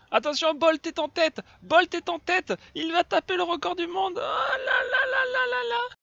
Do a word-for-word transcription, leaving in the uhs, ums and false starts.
Attention, Bolt est en tête. Bolt est en tête. Il va taper le record du monde. Oh là là là là là là.